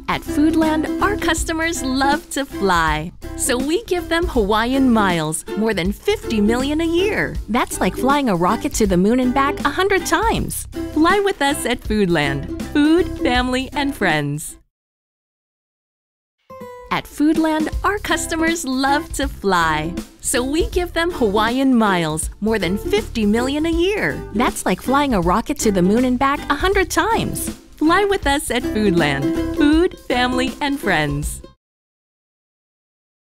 At Foodland, our customers love to fly. So we give them Hawaiian miles, more than 50 million a year. That's like flying a rocket to the moon and back 100 times. Fly with us at Foodland. Food, family, and friends. At Foodland, our customers love to fly. So we give them Hawaiian miles, more than 50 million a year. That's like flying a rocket to the moon and back 100 times. Fly with us at Foodland. Food, family, and friends.